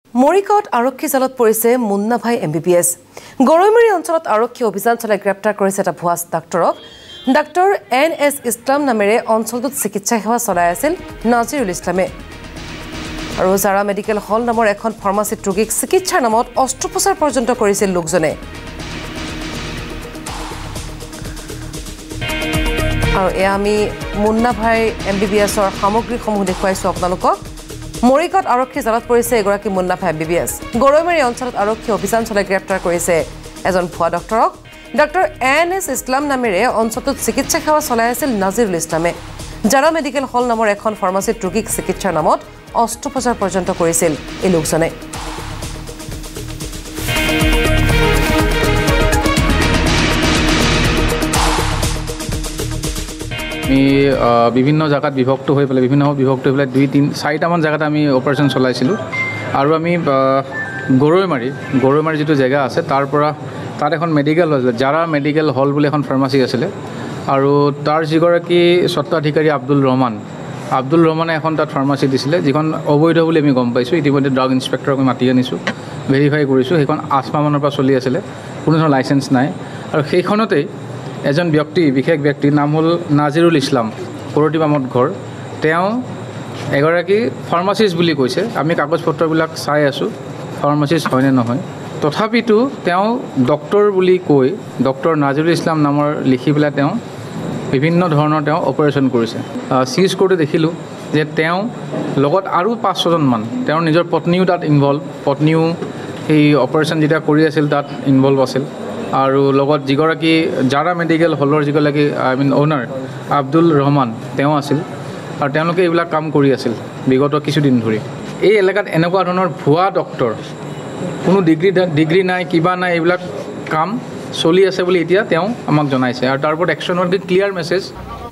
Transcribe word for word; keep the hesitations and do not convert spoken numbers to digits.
মৰিগাঁৱত আৰক্ষী জালত পৰিছে Munna Bhai M B B S. Goroimari অঞ্চলত আৰক্ষী অভিযান চলাই গ্ৰেপ্তাৰ কৰিছে এটা ভুৱা ডাক্তৰক। ডাক্তৰ এন এছ ইছলাম নামেৰে অঞ্চলটোত চিকিৎসা সেৱা চলাই আছিল নাজিৰুল ইছলামে। আৰু জাৰা মেডিকেল হল নামৰ এখন ফাৰ্মাচীত ৰোগীক চিকিৎসাৰ নামত অস্ত্ৰোপচাৰ পৰ্যন্ত কৰিছিল লোকজনে। আৰু এয়া আমি Munna Bhai M B B এছৰ সামগ্ৰীসমূহ দেখুৱাইছোঁ আপোনালোকক। মৰিগাঁৱত আৰক্ষী জালত পৰিছে এগৰাকী Munna Bhai M B B S. Goroimari অঞ্চলত আৰক্ষী অভিযান চলাই গ্ৰেপ্তাৰ কৰিছে এজন ভুৱা ডক্তৰক। ডাক্তৰ এন এছ ইছলাম নামেৰে অঞ্চলটোত চিকিৎসা সেৱা চলাই আছিল নাজিৰুল ইছলামে। জাৰা মেডিকেল হল নামৰ এখন ফাৰ্মাচীত ৰোগীক চিকিৎসাৰ নামত অস্ত্ৰোপচাৰ পৰ্যন্ত কৰিছিল এই লোকজনে। আমি বিভিন্ন জায়গাত বিভক্ত হৈ পেলাই বিভিন্ন বিভক্ত হৈ পেলাই দুই তিনি চাৰিটামান জেগাত আমি অপাৰেশ্যন চলাইছিলোঁ। আৰু আমি গৰৈমাৰী গৰৈমাৰী যিটো জেগা আছে তাৰ পৰা তাত এখন মেডিকেল হৈছিলে, জাৰা মেডিকেল হল বুলি এখন ফাৰ্মাচী আছিলে। আৰু তাৰ যিগৰাকী স্বত্বাধিকাৰী আব্দুল ৰহমান আব্দুল ৰহমানে এখন তাত ফাৰ্মাচী দিছিলে, যিখন অবৈধ বুলি আমি গম পাইছোঁ। ইতিমধ্যে ড্ৰাগ ইনস্পেক্টৰক আমি মাতি আনিছোঁ, ভেৰিফাই কৰিছোঁ। সেইখন আঠ মাহমানৰ পৰা চলি আছিলে, কোনো ধৰণৰ লাইচেঞ্চ নাই। আৰু সেইখনতেই এজন ব্যক্তি বিশেষ ব্যক্তিৰ নাম হ'ল নাজিৰুল ইছলাম, কৰতিবামত ঘৰ। তেওঁ এগৰাকী ফাৰ্মাচিষ্ট বুলি কৈছে। আমি কাগজ পত্ৰবিলাক চাই আছোঁ, ফাৰ্মাচিষ্ট হয়নে নহয়। তথাপিতো তেওঁ ডক্তৰ বুলি কৈ ডক্তৰ নাজিৰুল ইছলাম নামৰ লিখি পেলাই তেওঁ বিভিন্ন ধৰণৰ তেওঁ অপাৰেশ্যন কৰিছে। চিজ কৰোঁতে দেখিলোঁ যে তেওঁ লগত আৰু পাঁচ ছজনমান, তেওঁৰ নিজৰ পত্নীও তাত ইনভলভ, পত্নীও সেই অপাৰেশ্যন যেতিয়া কৰি আছিল তাত ইনভলভ আছিল। আৰু লগত যিগৰাকী জাৰা মেডিকেল হলৰ যিগৰাকী I mean owner Abdul Rahman তেওঁ আছিল। আৰু তেওঁলোকে এইবিলাক কাম কৰি আছিল বিগত কিছুদিন ধৰি। এই এলেকাত এনেকুৱা ধৰণৰ ভুৱা ডক্তৰ, কোনো ডিগ্ৰী ডিগ্ৰী নাই কিবা নাই, এইবিলাক কাম চলি আছে বুলি এতিয়া তেওঁ আমাক জনাইছে। আৰু তাৰ ওপৰত একশ্যন ক্লিয়াৰ মেছেজ